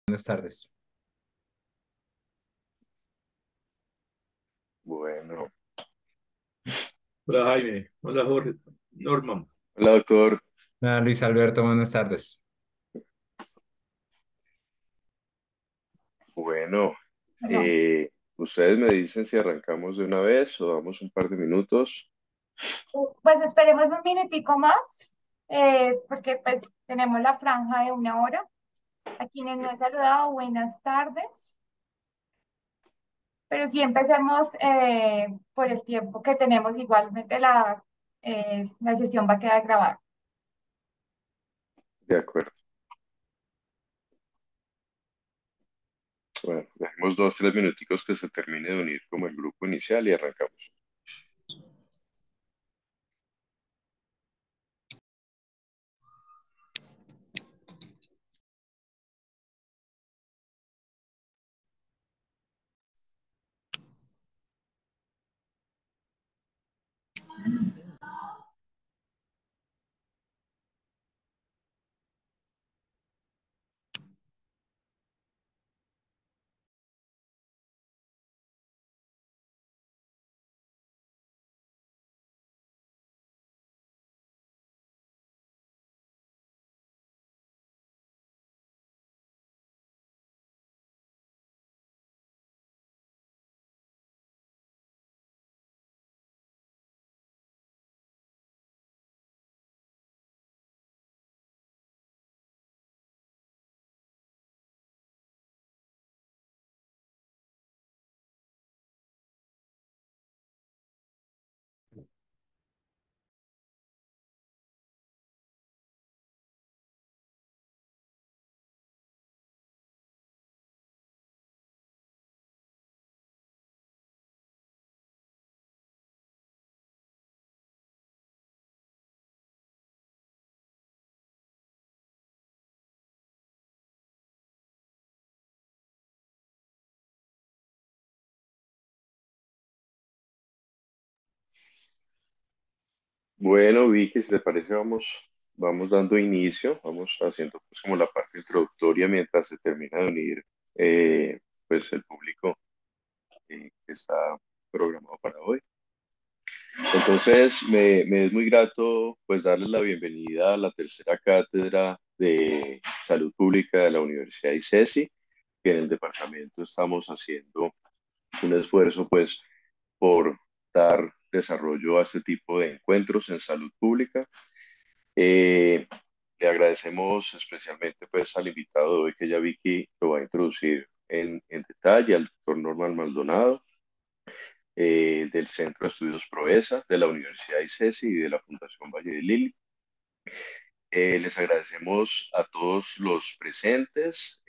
Buenas tardes. Bueno, Hola Jaime, hola Jorge, Norman. hola doctor. Luis Alberto, buenas tardes. Bueno, Bueno, ustedes me dicen si arrancamos de una vez o damos un par de minutos. pues esperemos un minutico más, porque pues tenemos la franja de 1 hora. A quienes no he saludado, buenas tardes, pero sí empecemos por el tiempo que tenemos. Igualmente la sesión va a quedar grabada. De acuerdo. Bueno, dejemos 2, 3 minuticos que se termine de unir como el grupo inicial y arrancamos. Bueno, Vicky, si te parece, vamos dando inicio, vamos haciendo pues como la parte introductoria mientras se termina de unir pues el público que está programado para hoy. Entonces, me es muy grato pues darles la bienvenida a la tercera cátedra de Salud Pública de la Universidad ICESI, que en el departamento estamos haciendo un esfuerzo pues por dar desarrollo a este tipo de encuentros en salud pública. Eh, Le agradecemos especialmente pues al invitado de hoy que ya Vicky lo va a introducir en detalle, al doctor Norman Maldonado del Centro de Estudios Proesa, de la Universidad ICESI y de la Fundación Valle de Lili. Les agradecemos a todos los presentes,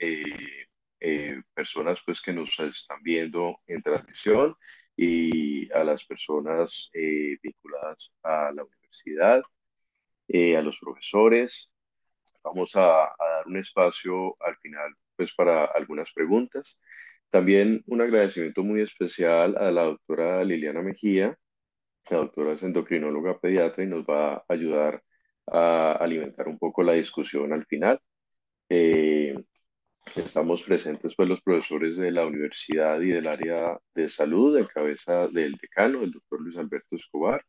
personas pues que nos están viendo en transmisión y a las personas vinculadas a la universidad, a los profesores. Vamos a dar un espacio al final pues para algunas preguntas. También un agradecimiento muy especial a la doctora Liliana Mejía. La doctora es endocrinóloga pediatra y nos va a ayudar a alimentar un poco la discusión al final. Eh, Estamos presentes pues los profesores de la universidad y del área de salud en cabeza del decano, el doctor Luis Alberto Escobar.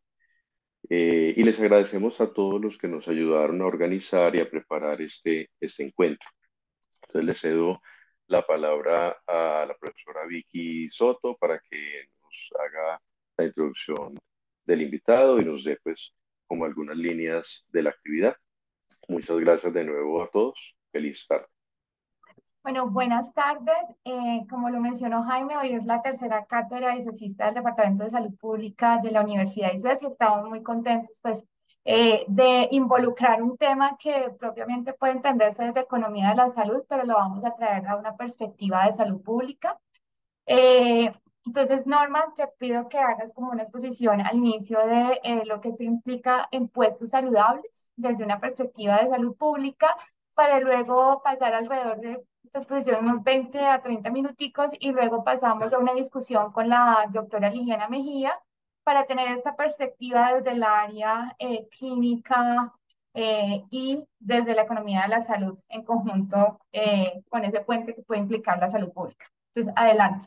Y les agradecemos a todos los que nos ayudaron a organizar y a preparar este encuentro. Entonces le cedo la palabra a la profesora Vicky Soto para que nos haga la introducción del invitado y nos dé pues como algunas líneas de la actividad. Muchas gracias de nuevo a todos. Feliz tarde. Bueno, buenas tardes. Como lo mencionó Jaime, hoy es la tercera cátedra ICESista del Departamento de Salud Pública de la Universidad ICES y estamos muy contentos pues, de involucrar un tema que propiamente puede entenderse desde economía de la salud, pero lo vamos a traer a una perspectiva de salud pública. Eh, entonces, Norma, te pido que hagas como una exposición al inicio de lo que se implica en puestos saludables desde una perspectiva de salud pública, para luego pasar alrededor de esta exposición unos 20 a 30 minuticos y luego pasamos a una discusión con la doctora Liliana Mejía para tener esta perspectiva desde el área clínica y desde la economía de la salud en conjunto con ese puente que puede implicar la salud pública. Entonces, adelante.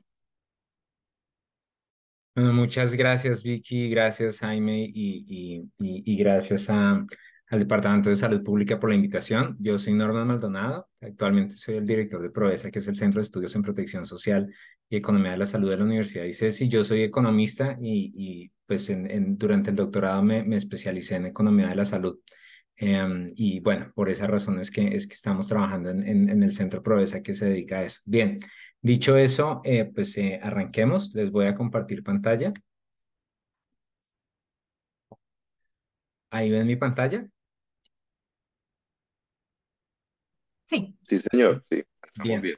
Bueno, muchas gracias, Vicky, gracias, Jaime, y gracias al Departamento de Salud Pública por la invitación. Yo soy Norman Maldonado, actualmente soy el director de PROESA, que es el Centro de Estudios en Protección Social y Economía de la Salud de la Universidad ICESI. Yo soy economista pues durante el doctorado me especialicé en Economía de la Salud. Y bueno, por esa razón es que estamos trabajando en el Centro PROESA que se dedica a eso. Bien. Dicho eso, pues arranquemos. Les voy a compartir pantalla. Ahí ven mi pantalla. Sí. Sí, señor, sí, estamos Bien. bien.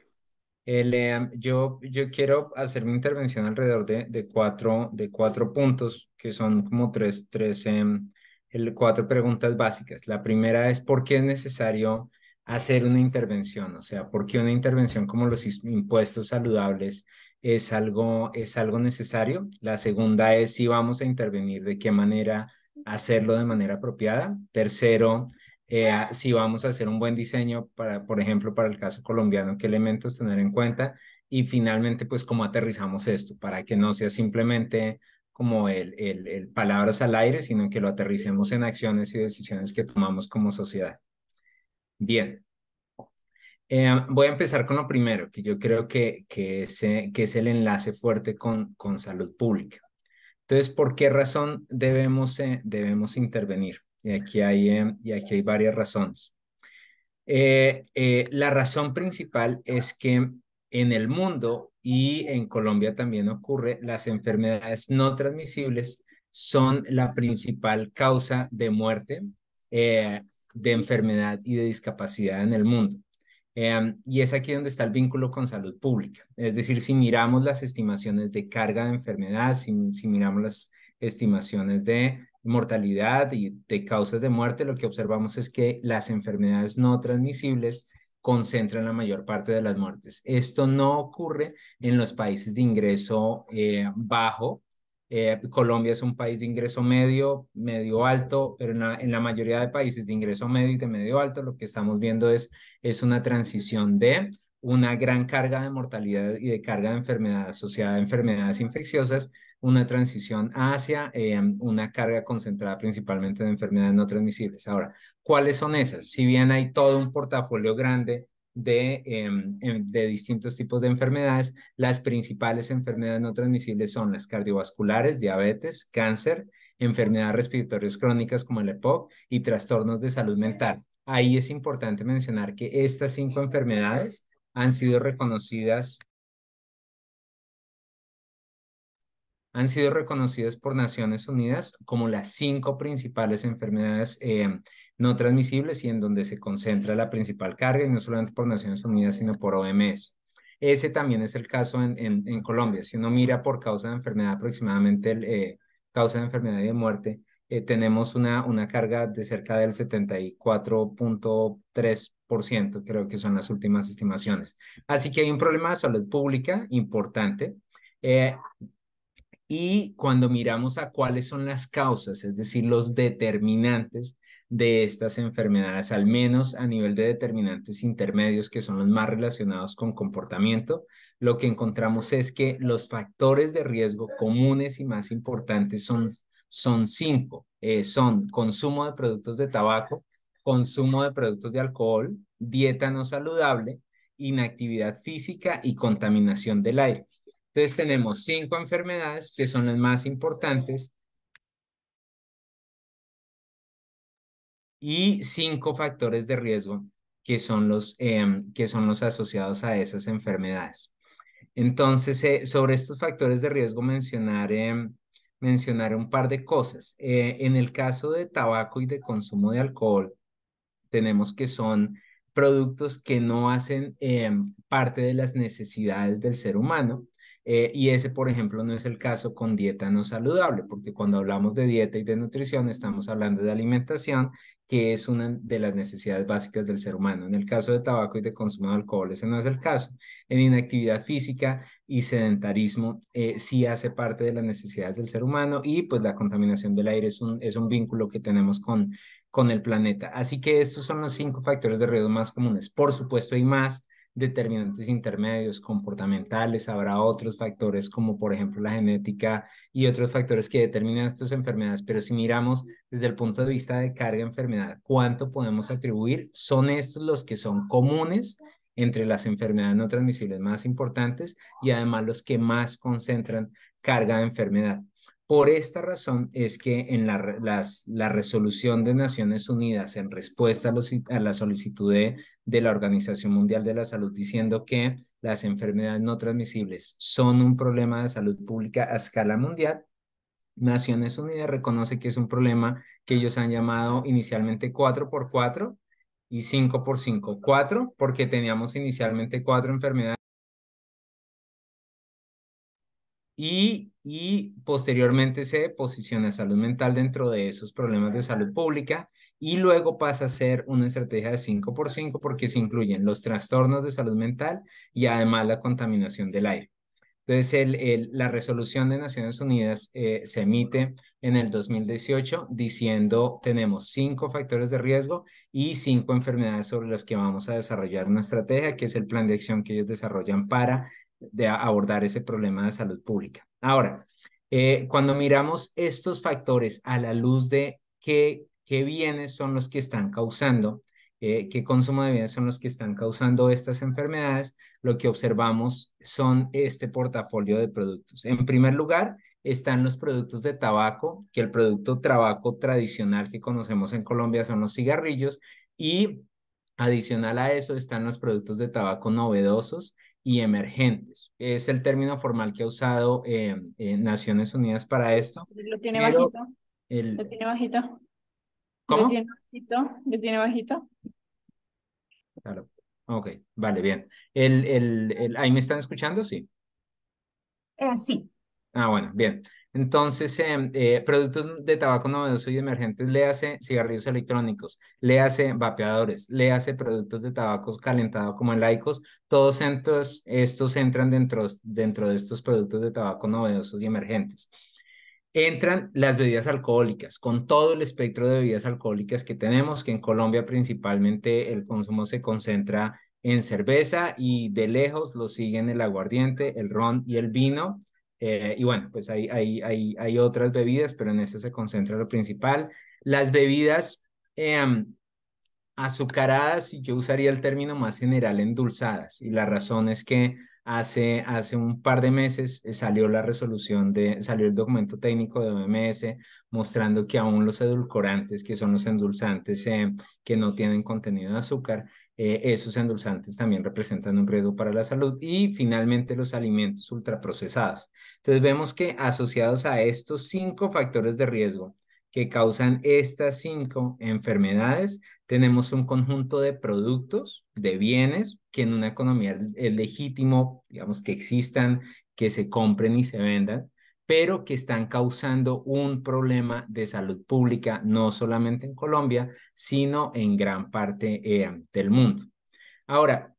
Yo quiero hacer mi intervención alrededor de cuatro puntos, que son como cuatro preguntas básicas. La primera es ¿por qué es necesario hacer una intervención? O sea, ¿por qué una intervención como los impuestos saludables es algo necesario? La segunda es si vamos a intervenir, ¿de qué manera hacerlo de manera apropiada? Tercero, si vamos a hacer un buen diseño para, por ejemplo, para el caso colombiano, qué elementos tener en cuenta y finalmente, pues, cómo aterrizamos esto para que no sea simplemente como el palabras al aire, sino que lo aterricemos en acciones y decisiones que tomamos como sociedad. Bien, voy a empezar con lo primero, que yo creo que es el enlace fuerte con salud pública. Entonces, ¿por qué razón debemos intervenir? Y aquí hay varias razones. La razón principal es que en el mundo y en Colombia también ocurre, las enfermedades no transmisibles son la principal causa de muerte, de enfermedad y de discapacidad en el mundo. Y es aquí donde está el vínculo con salud pública. Es decir, si miramos las estimaciones de carga de enfermedad, si miramos las estimaciones de mortalidad y de causas de muerte, lo que observamos es que las enfermedades no transmisibles concentran la mayor parte de las muertes. Esto no ocurre en los países de ingreso bajo. Colombia es un país de ingreso medio, medio alto, pero en la mayoría de países de ingreso medio y de medio alto, lo que estamos viendo es una transición de una gran carga de mortalidad y de carga de enfermedad asociada a enfermedades infecciosas, una transición hacia una carga concentrada principalmente en enfermedades no transmisibles. Ahora, ¿cuáles son esas? Si bien hay todo un portafolio grande de distintos tipos de enfermedades, las principales enfermedades no transmisibles son las cardiovasculares, diabetes, cáncer, enfermedades respiratorias crónicas como el EPOC y trastornos de salud mental. Ahí es importante mencionar que estas 5 enfermedades han sido reconocidas por Naciones Unidas como las 5 principales enfermedades no transmisibles y en donde se concentra la principal carga, y no solamente por Naciones Unidas, sino por OMS. Ese también es el caso en Colombia. Si uno mira por causa de enfermedad, aproximadamente causa de enfermedad y de muerte, tenemos una carga de cerca del 74.3%, creo que son las últimas estimaciones. Así que hay un problema de salud pública importante. Y cuando miramos a cuáles son las causas, es decir, los determinantes de estas enfermedades, al menos a nivel de determinantes intermedios, que son los más relacionados con comportamiento, lo que encontramos es que los factores de riesgo comunes y más importantes son 5. Son consumo de productos de tabaco, consumo de productos de alcohol, dieta no saludable, inactividad física y contaminación del aire. Entonces tenemos 5 enfermedades que son las más importantes y 5 factores de riesgo que son los asociados a esas enfermedades. Entonces, sobre estos factores de riesgo mencionaré un par de cosas. En el caso de tabaco y de consumo de alcohol, tenemos que son productos que no hacen parte de las necesidades del ser humano. Y ese, por ejemplo, no es el caso con dieta no saludable, porque cuando hablamos de dieta y de nutrición, estamos hablando de alimentación, que es una de las necesidades básicas del ser humano. En el caso de tabaco y de consumo de alcohol, ese no es el caso. En inactividad física y sedentarismo, sí hace parte de las necesidades del ser humano, y pues la contaminación del aire es un vínculo que tenemos con el planeta. Así que estos son los 5 factores de riesgo más comunes. Por supuesto, hay más determinantes intermedios, comportamentales, habrá otros factores como por ejemplo la genética y otros factores que determinan estas enfermedades, pero si miramos desde el punto de vista de carga enfermedad, ¿cuánto podemos atribuir? Son estos los que son comunes entre las enfermedades no transmisibles más importantes y además los que más concentran carga de enfermedad. Por esta razón es que en la resolución de Naciones Unidas en respuesta a la solicitud de la Organización Mundial de la Salud diciendo que las enfermedades no transmisibles son un problema de salud pública a escala mundial, Naciones Unidas reconoce que es un problema que ellos han llamado inicialmente 4x4 y 5x5. 4 porque teníamos inicialmente 4 enfermedades y posteriormente se posiciona salud mental dentro de esos problemas de salud pública y luego pasa a ser una estrategia de 5x5 porque se incluyen los trastornos de salud mental y además la contaminación del aire. Entonces, la resolución de Naciones Unidas se emite en el 2018 diciendo tenemos 5 factores de riesgo y 5 enfermedades sobre las que vamos a desarrollar una estrategia, que es el plan de acción que ellos desarrollan para abordar ese problema de salud pública. Ahora, cuando miramos estos factores a la luz de qué bienes son los que están causando, qué consumo de bienes son los que están causando estas enfermedades, lo que observamos son este portafolio de productos. En primer lugar, están los productos de tabaco, que el producto tabaco tradicional que conocemos en Colombia son los cigarrillos, y adicional a eso están los productos de tabaco novedosos y emergentes. Es el término formal que ha usado Naciones Unidas para esto, Lo tiene pero bajito, el... lo tiene bajito, lo ¿Cómo? tiene bajito, lo tiene bajito. Claro. Ok, vale, bien. ¿Ahí me están escuchando? Sí. Sí. Ah, bueno, bien. Entonces, productos de tabaco novedoso y emergentes, léase cigarrillos electrónicos, léase vapeadores, léase productos de tabaco calentado como el IQOS, todos estos entran dentro de estos productos de tabaco novedosos y emergentes. Entran las bebidas alcohólicas, con todo el espectro de bebidas alcohólicas que tenemos, que en Colombia principalmente el consumo se concentra en cerveza y de lejos lo siguen el aguardiente, el ron y el vino. Y bueno, pues hay otras bebidas, pero en ese se concentra lo principal. Las bebidas azucaradas, y yo usaría el término más general, endulzadas. Y la razón es que hace un par de meses salió el documento técnico de OMS mostrando que aún los edulcorantes, que son los endulzantes que no tienen contenido de azúcar, esos endulzantes también representan un riesgo para la salud. Y finalmente los alimentos ultraprocesados. Entonces vemos que asociados a estos 5 factores de riesgo que causan estas 5 enfermedades, tenemos un conjunto de productos, de bienes, que en una economía es legítimo, digamos, que existan, que se compren y se vendan, pero que están causando un problema de salud pública, no solamente en Colombia, sino en gran parte del mundo. Ahora,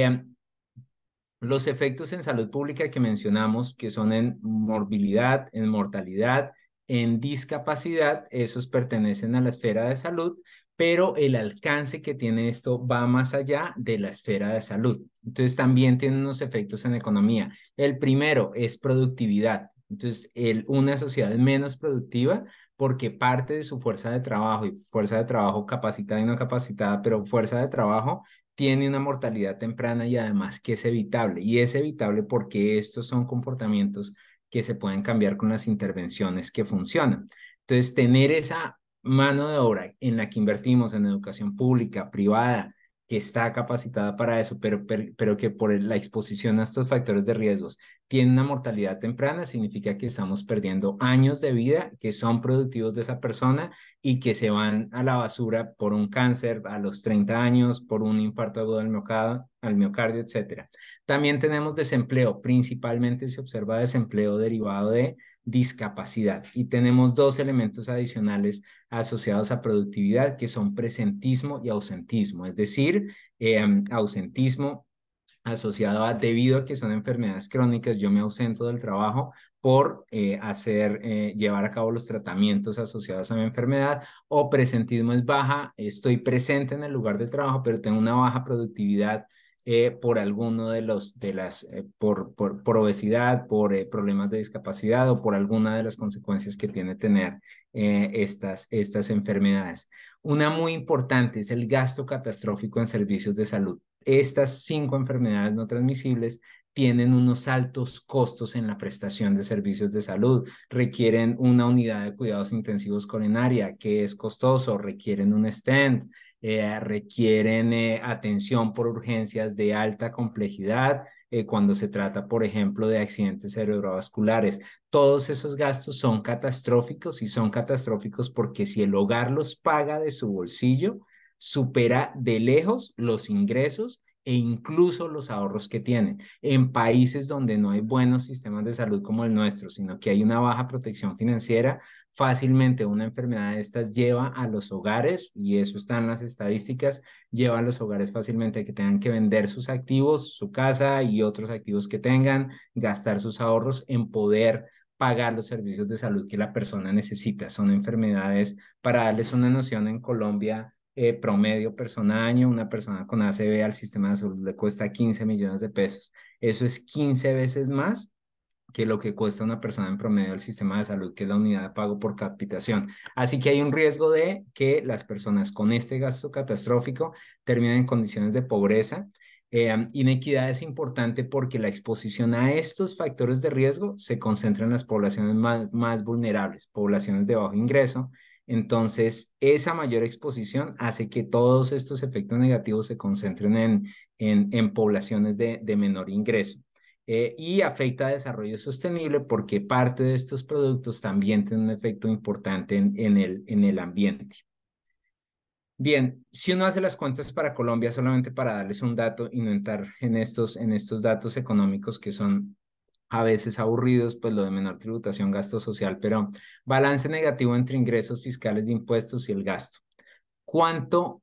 los efectos en salud pública que mencionamos, que son en morbilidad, en mortalidad, en discapacidad, esos pertenecen a la esfera de salud, pero el alcance que tiene esto va más allá de la esfera de salud. Entonces también tiene unos efectos en economía. El primero es productividad. Entonces, una sociedad menos productiva porque parte de su fuerza de trabajo, y fuerza de trabajo capacitada y no capacitada, pero fuerza de trabajo tiene una mortalidad temprana y además que es evitable. Y es evitable porque estos son comportamientos que se pueden cambiar con las intervenciones que funcionan. Entonces, tener esa mano de obra en la que invertimos en educación pública, privada, que está capacitada para eso, pero que por la exposición a estos factores de riesgos tiene una mortalidad temprana, significa que estamos perdiendo años de vida que son productivos de esa persona y que se van a la basura por un cáncer a los 30 años, por un infarto agudo al miocardio, etcétera. También tenemos desempleo, principalmente se observa desempleo derivado de discapacidad. Y tenemos 2 elementos adicionales asociados a productividad que son presentismo y ausentismo, es decir, ausentismo asociado a, debido a que son enfermedades crónicas, yo me ausento del trabajo por llevar a cabo los tratamientos asociados a mi enfermedad, o presentismo es baja, estoy presente en el lugar de trabajo, pero tengo una baja productividad por alguno por obesidad, por problemas de discapacidad o por alguna de las consecuencias que tiene tener estas enfermedades. Una muy importante es el gasto catastrófico en servicios de salud. Estas 5 enfermedades no transmisibles tienen unos altos costos en la prestación de servicios de salud, requieren una unidad de cuidados intensivos coronaria, que es costoso, requieren un stent, requieren atención por urgencias de alta complejidad, cuando se trata, por ejemplo, de accidentes cerebrovasculares. Todos esos gastos son catastróficos, y son catastróficos porque si el hogar los paga de su bolsillo, supera de lejos los ingresos e incluso los ahorros que tienen. En países donde no hay buenos sistemas de salud como el nuestro, sino que hay una baja protección financiera, fácilmente una enfermedad de estas lleva a los hogares, y eso está en las estadísticas, lleva a los hogares fácilmente a que tengan que vender sus activos, su casa y otros activos que tengan, gastar sus ahorros en poder pagar los servicios de salud que la persona necesita. Son enfermedades, para darles una noción, en Colombia, promedio persona año, una persona con ACV al sistema de salud le cuesta 15 millones de pesos. Eso es 15 veces más que lo que cuesta una persona en promedio del sistema de salud, que es la unidad de pago por capitación. Así que hay un riesgo de que las personas con este gasto catastrófico terminen en condiciones de pobreza. Inequidad es importante porque la exposición a estos factores de riesgo se concentra en las poblaciones más vulnerables, poblaciones de bajo ingreso. Entonces, esa mayor exposición hace que todos estos efectos negativos se concentren en poblaciones de menor ingreso. Y afecta a desarrollo sostenible porque parte de estos productos también tienen un efecto importante en el ambiente. Bien, si uno hace las cuentas para Colombia, solamente para darles un dato y no entrar en estos datos económicos que son a veces aburridos, pues lo de menor tributación, gasto social, pero balance negativo entre ingresos fiscales de impuestos y el gasto. ¿Cuánto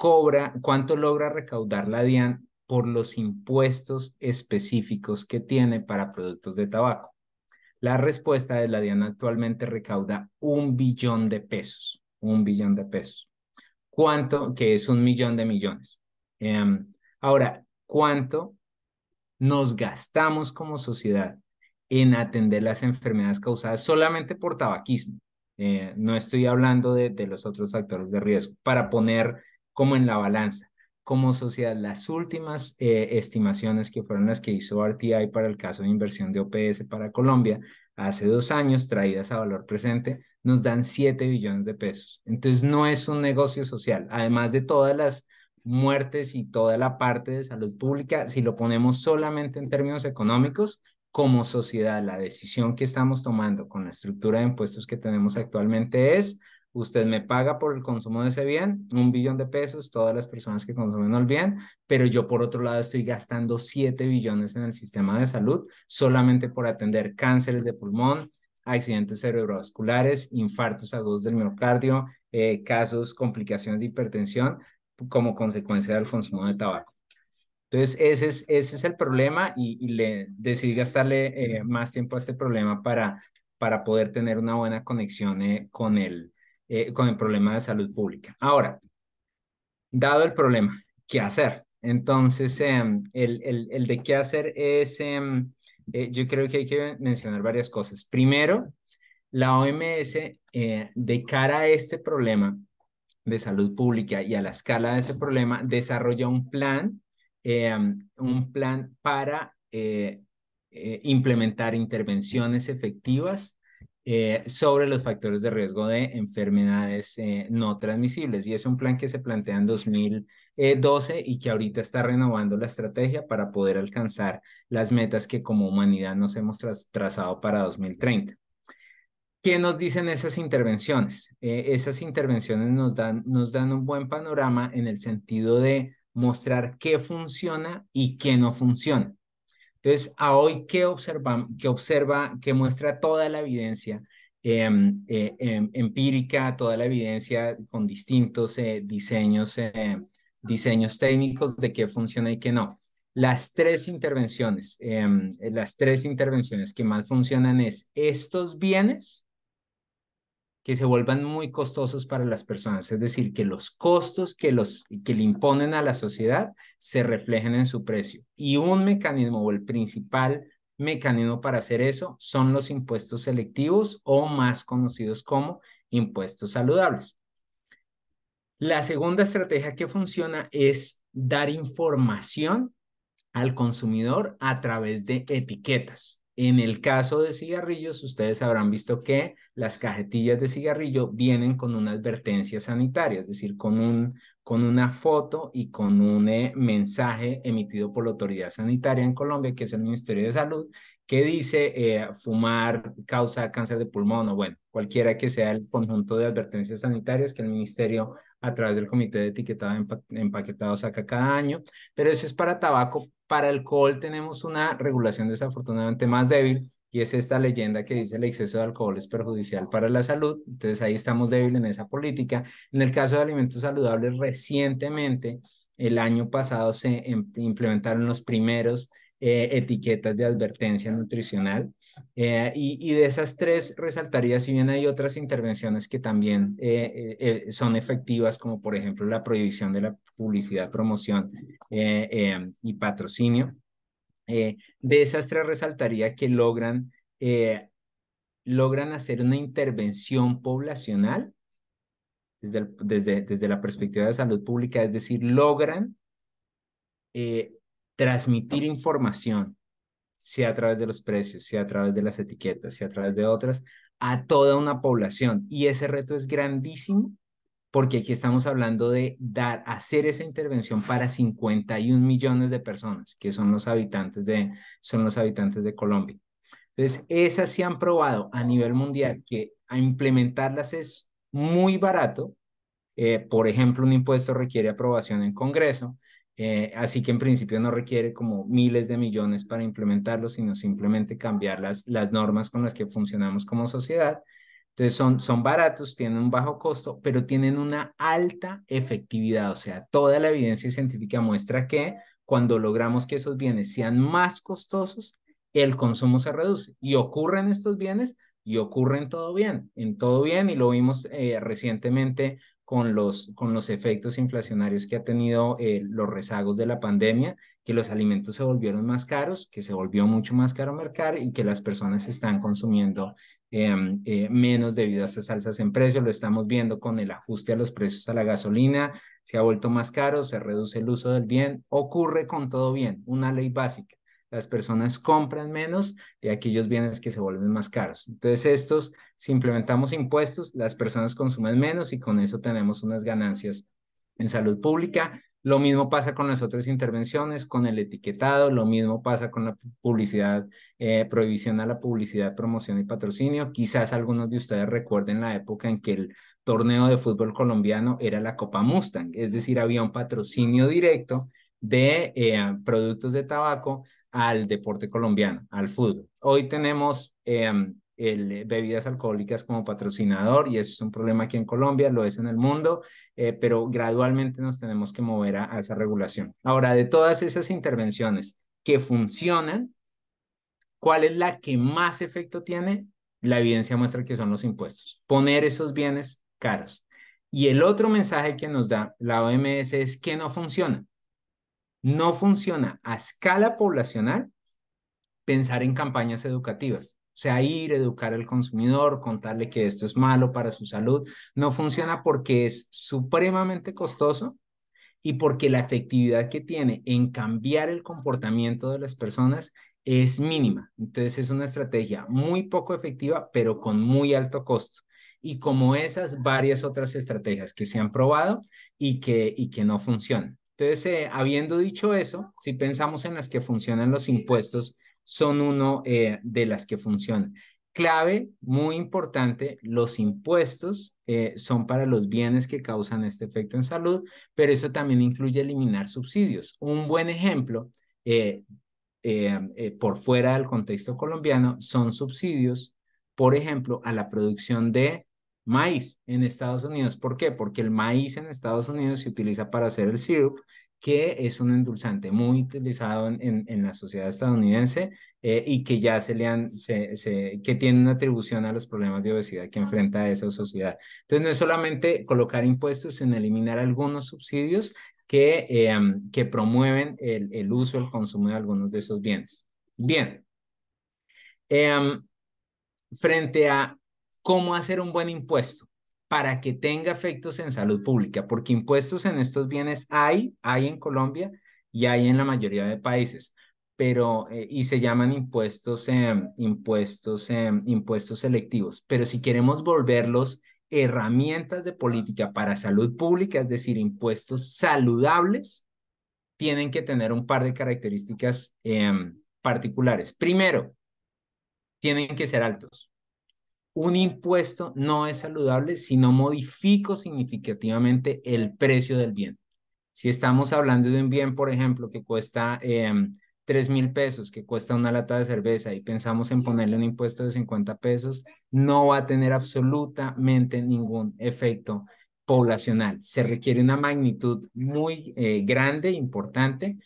logra recaudar la DIAN por los impuestos específicos que tiene para productos de tabaco? La respuesta de la DIAN actualmente recauda 1 billón de pesos. 1 billón de pesos. ¿Cuánto? Que es 1 millón de millones. Ahora, ¿cuánto nos gastamos como sociedad en atender las enfermedades causadas solamente por tabaquismo? No estoy hablando de los otros factores de riesgo. Para poner como en la balanza, como sociedad, las últimas estimaciones, que fueron las que hizo RTI para el caso de inversión de OPS para Colombia, hace 2 años, traídas a valor presente, nos dan 7 billones de pesos. Entonces no es un negocio social. Además de todas las muertes y toda la parte de salud pública, si lo ponemos solamente en términos económicos, como sociedad, la decisión que estamos tomando con la estructura de impuestos que tenemos actualmente es: usted me paga por el consumo de ese bien, 1 billón de pesos, todas las personas que consumen el bien, pero yo por otro lado estoy gastando 7 billones en el sistema de salud solamente por atender cánceres de pulmón, accidentes cerebrovasculares, infartos agudos del miocardio, casos, complicaciones de hipertensión como consecuencia del consumo de tabaco. Entonces, ese es el problema, y decidí gastarle más tiempo a este problema para poder tener una buena conexión con el problema de salud pública. Ahora, dado el problema, ¿qué hacer? Entonces, el de qué hacer es, yo creo que hay que mencionar varias cosas. Primero, la OMS, de cara a este problema de salud pública y a la escala de ese problema, desarrolla un plan para implementar intervenciones efectivas sobre los factores de riesgo de enfermedades no transmisibles. Y es un plan que se plantea en 2012 y que ahorita está renovando la estrategia para poder alcanzar las metas que como humanidad nos hemos trazado para 2030. ¿Qué nos dicen esas intervenciones? Esas intervenciones nos dan un buen panorama en el sentido de mostrar qué funciona y qué no funciona. Entonces, a hoy, ¿qué muestra toda la evidencia empírica, toda la evidencia con distintos diseños técnicos de qué funciona y qué no? Las tres intervenciones que más funcionan es estos bienes que se vuelvan muy costosos para las personas, es decir, que los costos que le imponen a la sociedad se reflejen en su precio. Y un mecanismo o el principal mecanismo para hacer eso son los impuestos selectivos o más conocidos como impuestos saludables. La segunda estrategia que funciona es dar información al consumidor a través de etiquetas. En el caso de cigarrillos, ustedes habrán visto que las cajetillas de cigarrillo vienen con una advertencia sanitaria, es decir, con una foto y con un mensaje emitido por la autoridad sanitaria en Colombia, que es el Ministerio de Salud, que dice fumar causa cáncer de pulmón o bueno, cualquiera que sea el conjunto de advertencias sanitarias que el Ministerio a través del Comité de Etiquetado Empaquetado saca cada año, pero eso es para tabaco. Para alcohol tenemos una regulación desafortunadamente más débil y es esta leyenda que dice el exceso de alcohol es perjudicial para la salud. Entonces ahí estamos débiles en esa política. En el caso de alimentos saludables, recientemente, el año pasado se implementaron los primeros etiquetas de advertencia nutricional. Y de esas tres resaltaría, si bien hay otras intervenciones que también son efectivas, como por ejemplo la prohibición de la publicidad, promoción y patrocinio. De esas tres resaltaría que logran hacer una intervención poblacional desde la perspectiva de salud pública, es decir, logran transmitir información, sea a través de los precios, sea a través de las etiquetas, sea a través de otras, a toda una población. Y ese reto es grandísimo porque aquí estamos hablando de hacer esa intervención para 51 millones de personas, que son los habitantes de Colombia. Entonces, esas se han probado a nivel mundial que a implementarlas es muy barato. Por ejemplo, un impuesto requiere aprobación en Congreso, así que en principio no requiere como miles de millones para implementarlo, sino simplemente cambiar las normas con las que funcionamos como sociedad. Entonces son baratos, tienen un bajo costo, pero tienen una alta efectividad. O sea, toda la evidencia científica muestra que cuando logramos que esos bienes sean más costosos, el consumo se reduce. Y ocurren estos bienes y ocurre en todo bien, y lo vimos recientemente con los efectos inflacionarios que ha tenido los rezagos de la pandemia, que los alimentos se volvieron más caros, que se volvió mucho más caro mercar y que las personas están consumiendo menos debido a estas alzas en precios. Lo estamos viendo con el ajuste a los precios a la gasolina, se ha vuelto más caro, se reduce el uso del bien, ocurre con todo bien, una ley básica. Las personas compran menos de aquellos bienes que se vuelven más caros. Entonces, si implementamos impuestos, las personas consumen menos y con eso tenemos unas ganancias en salud pública. Lo mismo pasa con las otras intervenciones, con el etiquetado, lo mismo pasa con la publicidad, prohibición a la publicidad, promoción y patrocinio. Quizás algunos de ustedes recuerden la época en que el torneo de fútbol colombiano era la Copa Mustang, es decir, había un patrocinio directo de productos de tabaco al deporte colombiano, al fútbol. Hoy tenemos bebidas alcohólicas como patrocinador y eso es un problema aquí en Colombia, lo es en el mundo, pero gradualmente nos tenemos que mover a esa regulación. Ahora, de todas esas intervenciones que funcionan, ¿cuál es la que más efecto tiene? La evidencia muestra que son los impuestos, poner esos bienes caros. Y el otro mensaje que nos da la OMS es que no funciona. No funciona a escala poblacional pensar en campañas educativas. O sea, educar al consumidor, contarle que esto es malo para su salud. No funciona porque es supremamente costoso y porque la efectividad que tiene en cambiar el comportamiento de las personas es mínima. Entonces es una estrategia muy poco efectiva, pero con muy alto costo. Y como esas, varias otras estrategias que se han probado y que no funcionan. Entonces, habiendo dicho eso, si pensamos en las que funcionan los impuestos, son uno de las que funcionan. Clave, muy importante, los impuestos son para los bienes que causan este efecto en salud, pero eso también incluye eliminar subsidios. Un buen ejemplo, por fuera del contexto colombiano, son subsidios, por ejemplo, a la producción de maíz en Estados Unidos. ¿Por qué? Porque el maíz en Estados Unidos se utiliza para hacer el syrup que es un endulzante muy utilizado en la sociedad estadounidense y que ya que tiene una atribución a los problemas de obesidad que enfrenta esa sociedad. Entonces, no es solamente colocar impuestos, sino eliminar algunos subsidios que promueven el uso, el consumo de algunos de esos bienes. Bien, eh, frente a cómo hacer un buen impuesto para que tenga efectos en salud pública, porque impuestos en estos bienes hay en Colombia y hay en la mayoría de países, pero y se llaman impuestos selectivos, pero si queremos volverlos herramientas de política para salud pública, es decir, impuestos saludables, tienen que tener un par de características particulares. Primero, tienen que ser altos. Un impuesto no es saludable si no modifico significativamente el precio del bien. Si estamos hablando de un bien, por ejemplo, que cuesta 3.000 pesos, que cuesta una lata de cerveza y pensamos en ponerle un impuesto de 50 pesos, no va a tener absolutamente ningún efecto poblacional. Se requiere una magnitud muy grande, importante,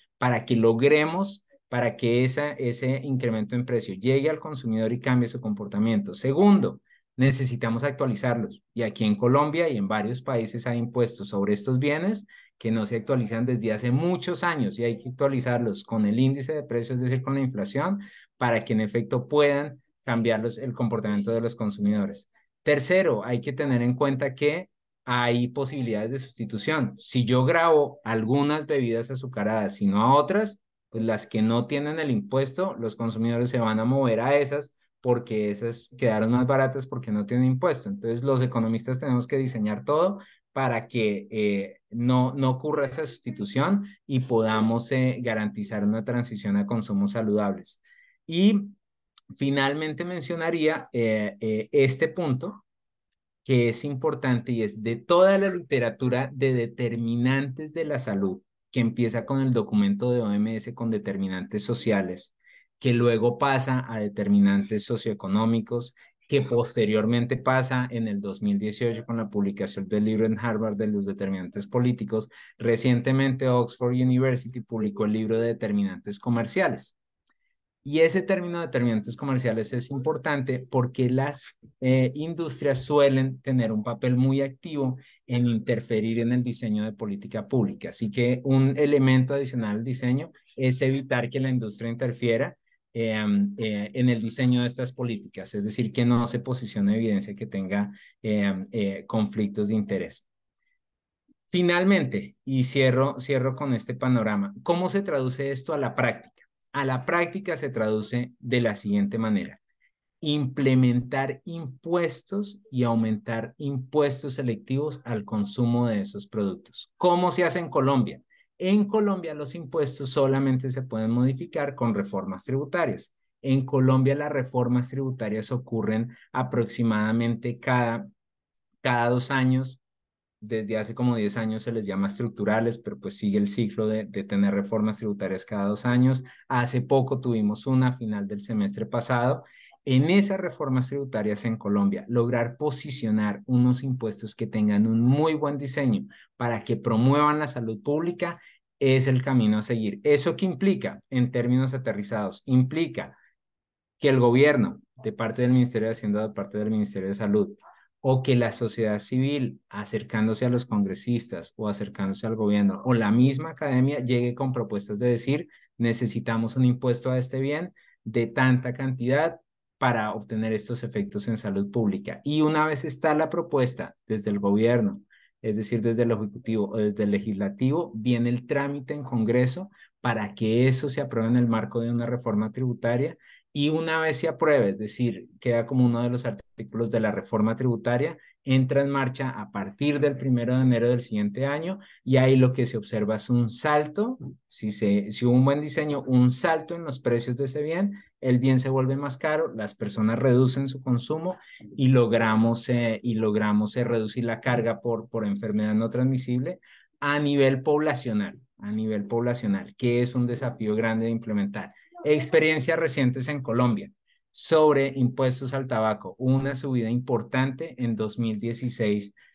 para que ese incremento en precio llegue al consumidor y cambie su comportamiento. Segundo, necesitamos actualizarlos. Y aquí en Colombia y en varios países hay impuestos sobre estos bienes que no se actualizan desde hace muchos años y hay que actualizarlos con el índice de precios, es decir, con la inflación, para que en efecto puedan cambiar el comportamiento de los consumidores. Tercero, hay que tener en cuenta que hay posibilidades de sustitución. Si yo grabo algunas bebidas azucaradas y no a otras, pues las que no tienen el impuesto, los consumidores se van a mover a esas porque esas quedaron más baratas porque no tienen impuesto. Entonces, los economistas tenemos que diseñar todo para que no ocurra esa sustitución y podamos garantizar una transición a consumos saludables. Y finalmente mencionaría este punto que es importante y es de toda la literatura de determinantes de la salud, que empieza con el documento de OMS con determinantes sociales, que luego pasa a determinantes socioeconómicos, que posteriormente pasa en el 2018 con la publicación del libro en Harvard de los determinantes políticos. Recientemente Oxford University publicó el libro de determinantes comerciales. Y ese término de determinantes comerciales es importante porque las industrias suelen tener un papel muy activo en interferir en el diseño de política pública. Así que un elemento adicional al diseño es evitar que la industria interfiera en el diseño de estas políticas, es decir, que no se posicione evidencia que tenga conflictos de interés. Finalmente, y cierro con este panorama, ¿cómo se traduce esto a la práctica? A la práctica se traduce de la siguiente manera: implementar impuestos y aumentar impuestos selectivos al consumo de esos productos. ¿Cómo se hace en Colombia? En Colombia los impuestos solamente se pueden modificar con reformas tributarias. En Colombia las reformas tributarias ocurren aproximadamente cada 2 años. Desde hace como 10 años se les llama estructurales, pero pues sigue el ciclo de tener reformas tributarias cada 2 años. Hace poco tuvimos una a final del semestre pasado. En esas reformas tributarias en Colombia, lograr posicionar unos impuestos que tengan un muy buen diseño para que promuevan la salud pública es el camino a seguir. ¿Eso qué implica? En términos aterrizados, implica que el gobierno, de parte del Ministerio de Hacienda, de parte del Ministerio de Salud, o que la sociedad civil, acercándose a los congresistas o acercándose al gobierno, o la misma academia, llegue con propuestas de decir, necesitamos un impuesto a este bien de tanta cantidad para obtener estos efectos en salud pública. Y una vez está la propuesta desde el gobierno, es decir, desde el Ejecutivo o desde el Legislativo, viene el trámite en Congreso para que eso se apruebe en el marco de una reforma tributaria. Y una vez se apruebe, es decir, queda como uno de los artículos de la reforma tributaria, entra en marcha a partir del 1 de enero del siguiente año y ahí lo que se observa es un salto, si hubo un buen diseño, un salto en los precios de ese bien, el bien se vuelve más caro, las personas reducen su consumo y logramos reducir la carga por enfermedad no transmisible a nivel poblacional, que es un desafío grande de implementar. Experiencias recientes en Colombia sobre impuestos al tabaco. Una subida importante en 2016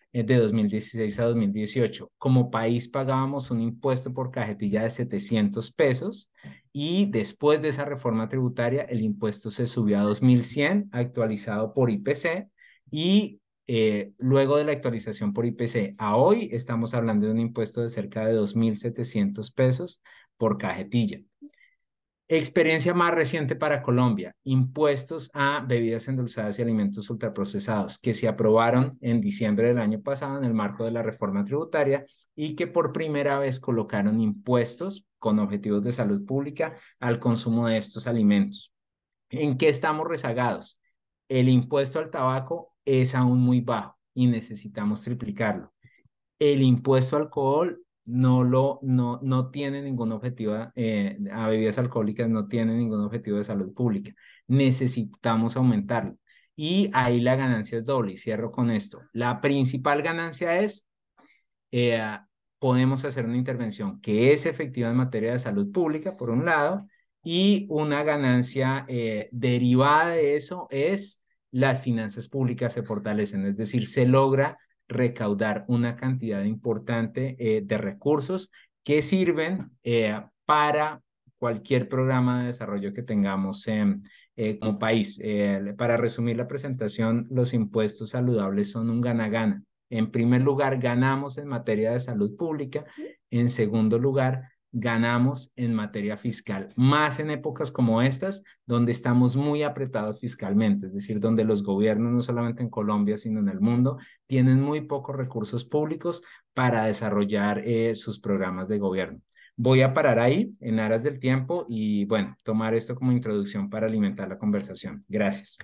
de 2016 a 2018. Como país pagábamos un impuesto por cajetilla de 700 pesos y después de esa reforma tributaria el impuesto se subió a 2.100, actualizado por IPC, y luego de la actualización por IPC a hoy estamos hablando de un impuesto de cerca de 2.700 pesos por cajetilla. Experiencia más reciente para Colombia: impuestos a bebidas endulzadas y alimentos ultraprocesados, que se aprobaron en diciembre del año pasado en el marco de la reforma tributaria y que por primera vez colocaron impuestos con objetivos de salud pública al consumo de estos alimentos. ¿En qué estamos rezagados? El impuesto al tabaco es aún muy bajo y necesitamos triplicarlo. El impuesto al alcohol no tiene ningún objetivo, a bebidas alcohólicas no tiene ningún objetivo de salud pública. Necesitamos aumentarlo. Y ahí la ganancia es doble, y cierro con esto. La principal ganancia es, eh, podemos hacer una intervención que es efectiva en materia de salud pública, por un lado, y una ganancia derivada de eso es las finanzas públicas se fortalecen, es decir, se logra recaudar una cantidad importante de recursos que sirven para cualquier programa de desarrollo que tengamos como país. Para resumir la presentación, los impuestos saludables son un gana-gana. En primer lugar, ganamos en materia de salud pública. En segundo lugar, ganamos en materia fiscal, más en épocas como estas, donde estamos muy apretados fiscalmente, es decir, donde los gobiernos, no solamente en Colombia, sino en el mundo, tienen muy pocos recursos públicos para desarrollar sus programas de gobierno. Voy a parar ahí en aras del tiempo y, bueno, tomar esto como introducción para alimentar la conversación. Gracias.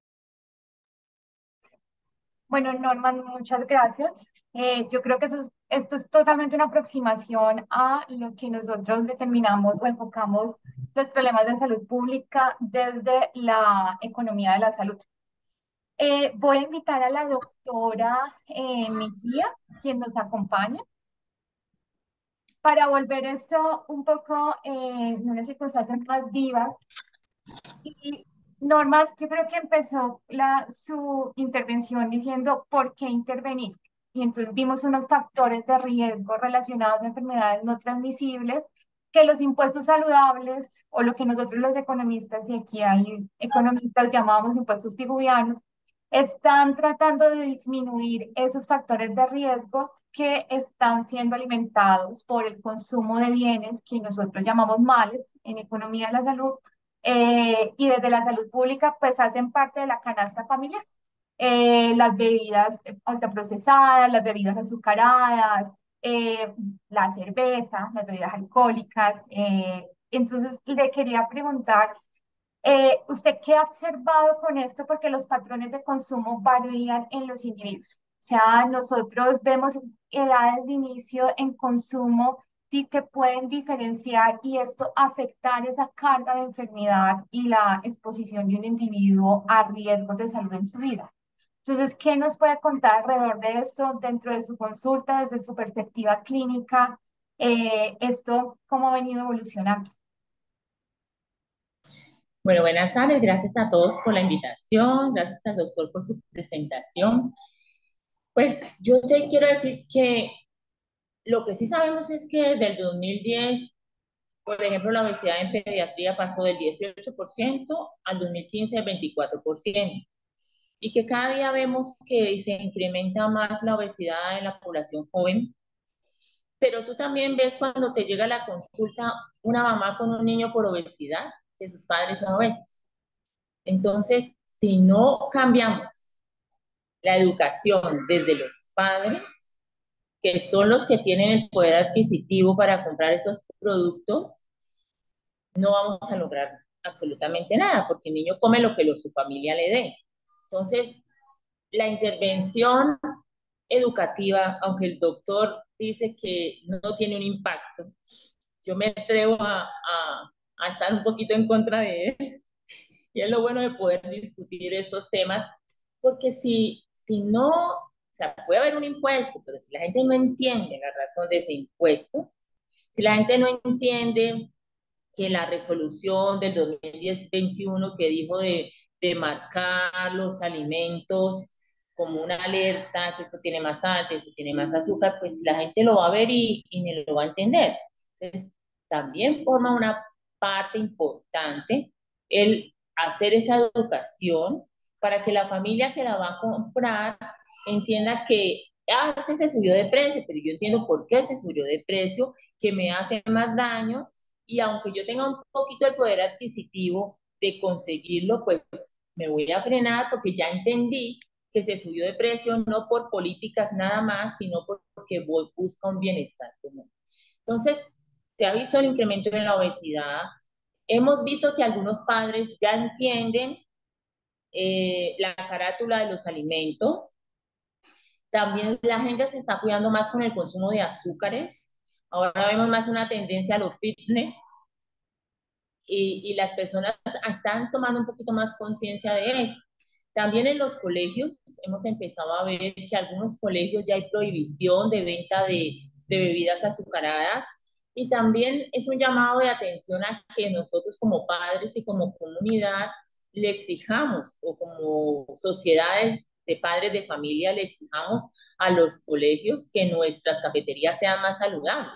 Bueno, Norman, muchas gracias. Yo creo que esto es totalmente una aproximación a lo que nosotros determinamos o enfocamos los problemas de salud pública desde la economía de la salud. Voy a invitar a la doctora Mejía, quien nos acompaña, para volver esto un poco en unas circunstancias más vivas. Y Norma, yo creo que empezó su intervención diciendo por qué intervenir. Y entonces vimos unos factores de riesgo relacionados a enfermedades no transmisibles que los impuestos saludables, o lo que nosotros los economistas, y aquí hay economistas llamamos impuestos pigouvianos, están tratando de disminuir esos factores de riesgo que están siendo alimentados por el consumo de bienes que nosotros llamamos males en economía de la salud, y desde la salud pública pues hacen parte de la canasta familiar. Las bebidas ultraprocesadas, las bebidas azucaradas, la cerveza, las bebidas alcohólicas. Entonces le quería preguntar, ¿usted qué ha observado con esto? Porque los patrones de consumo varían en los individuos. O sea, nosotros vemos edades de inicio en consumo que pueden diferenciar y esto afectar esa carga de enfermedad y la exposición de un individuo a riesgos de salud en su vida. Entonces, ¿qué nos puede contar alrededor de esto dentro de su consulta, desde su perspectiva clínica? Esto, ¿cómo ha venido evolucionando? Bueno, buenas tardes, gracias a todos por la invitación, gracias al doctor por su presentación. Pues yo te quiero decir que lo que sí sabemos es que desde el 2010, por ejemplo, la obesidad en pediatría pasó del 18% al 2015 al 24%, y que cada día vemos que se incrementa más la obesidad en la población joven. Pero tú también ves cuando te llega a la consulta una mamá con un niño por obesidad, que sus padres son obesos. Entonces, si no cambiamos la educación desde los padres, que son los que tienen el poder adquisitivo para comprar esos productos, no vamos a lograr absolutamente nada, porque el niño come lo que su familia le dé. Entonces, la intervención educativa, aunque el doctor dice que no tiene un impacto, yo me atrevo a estar un poquito en contra de él. Y es lo bueno de poder discutir estos temas, porque si no, o sea, puede haber un impuesto, pero si la gente no entiende la razón de ese impuesto, si la gente no entiende que la resolución del 2010-21 que dijo de marcar los alimentos como una alerta, que esto tiene más sal, que esto tiene más azúcar, pues la gente lo va a ver y ni lo va a entender. Entonces, también forma una parte importante el hacer esa educación para que la familia que la va a comprar entienda que este se subió de precio, pero yo entiendo por qué se subió de precio, que me hace más daño, y aunque yo tenga un poquito el poder adquisitivo de conseguirlo, pues me voy a frenar porque ya entendí que se subió de precio no por políticas nada más, sino porque busca un bienestar común. Entonces, se ha visto el incremento en la obesidad. Hemos visto que algunos padres ya entienden la carátula de los alimentos. También la gente se está cuidando más con el consumo de azúcares. Ahora vemos más una tendencia a los fitness y las personas están tomando un poquito más conciencia de eso. También en los colegios hemos empezado a ver que algunos colegios ya hay prohibición de venta de bebidas azucaradas, y también es un llamado de atención a que nosotros como padres y como comunidad le exijamos, o como sociedades de padres de familia le exijamos a los colegios que nuestras cafeterías sean más saludables,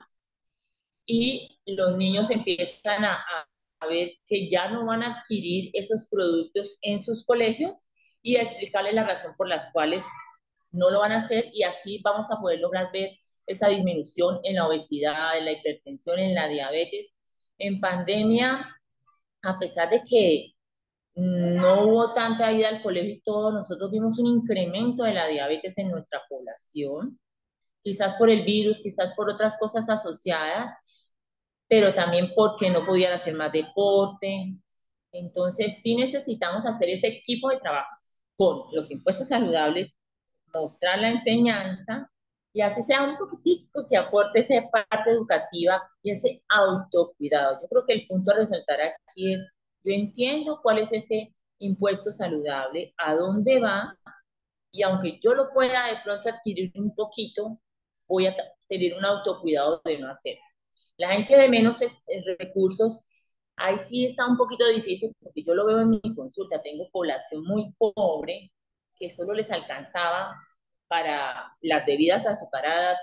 y los niños empiezan a ver que ya no van a adquirir esos productos en sus colegios, y a explicarles la razón por las cuales no lo van a hacer, y así vamos a poder lograr ver esa disminución en la obesidad, en la hipertensión, en la diabetes. En pandemia, a pesar de que no hubo tanta ida al colegio y todo, nosotros vimos un incremento de la diabetes en nuestra población, quizás por el virus, quizás por otras cosas asociadas, pero también porque no podían hacer más deporte. Entonces, sí necesitamos hacer ese equipo de trabajo con los impuestos saludables, mostrar la enseñanza, y así sea un poquitico que aporte esa parte educativa y ese autocuidado. Yo creo que el punto a resaltar aquí es, yo entiendo cuál es ese impuesto saludable, a dónde va, y aunque yo lo pueda de pronto adquirir un poquito, voy a tener un autocuidado de no hacerlo. La gente de menos recursos, ahí sí está un poquito difícil, porque yo lo veo en mi consulta. Tengo población muy pobre que solo les alcanzaba para las bebidas azucaradas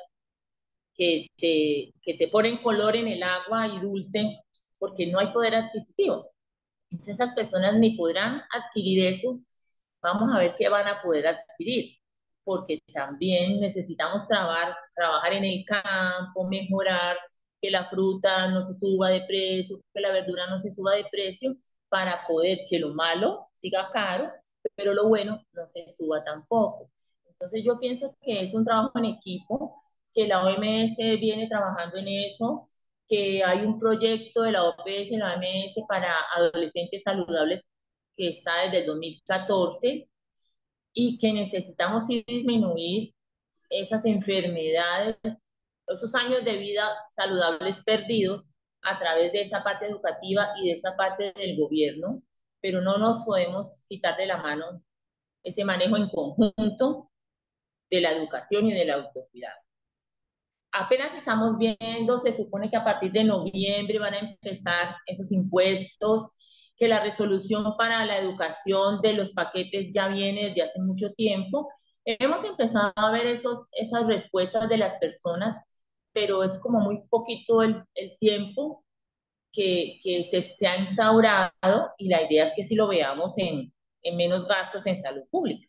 que te ponen color en el agua y dulce, porque no hay poder adquisitivo. Entonces esas personas ni podrán adquirir eso. Vamos a ver qué van a poder adquirir, porque también necesitamos trabajar en el campo, mejorar que la fruta no se suba de precio, que la verdura no se suba de precio, para poder que lo malo siga caro, pero lo bueno no se suba tampoco. Entonces yo pienso que es un trabajo en equipo, que la OMS viene trabajando en eso, que hay un proyecto de la OPS y la OMS para adolescentes saludables que está desde el 2014, y que necesitamos ir disminuir esas enfermedades, esos años de vida saludables perdidos a través de esa parte educativa y de esa parte del gobierno, pero no nos podemos quitar de la mano ese manejo en conjunto de la educación y del autocuidado. Apenas estamos viendo, se supone que a partir de noviembre van a empezar esos impuestos, que la resolución para la educación de los paquetes ya viene desde hace mucho tiempo. Hemos empezado a ver esas respuestas de las personas, pero es como muy poquito el tiempo que se ha instaurado, y la idea es que si lo veamos en menos gastos en salud pública.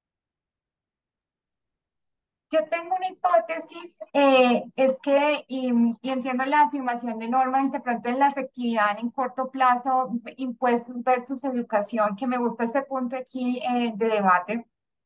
Yo tengo una hipótesis, es que, y entiendo la afirmación de Norma, de pronto en la efectividad en corto plazo, impuestos versus educación, que me gusta este punto aquí de debate.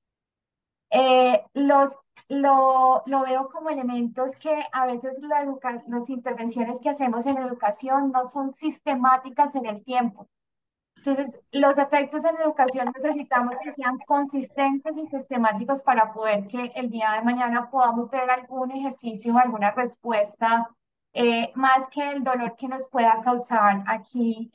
Los, lo veo como elementos que a veces las intervenciones que hacemos en educación no son sistemáticas en el tiempo. Entonces, los efectos en educación necesitamos que sean consistentes y sistemáticos para poder que el día de mañana podamos ver algún ejercicio o alguna respuesta, más que el dolor que nos pueda causar aquí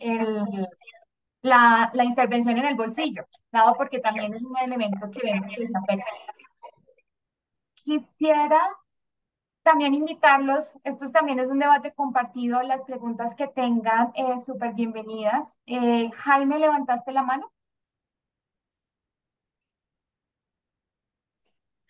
la intervención en el bolsillo, dado porque también es un elemento que vemos que se afecta. Quisiera también invitarlos, esto también es un debate compartido, las preguntas que tengan, súper bienvenidas. Jaime, ¿levantaste la mano?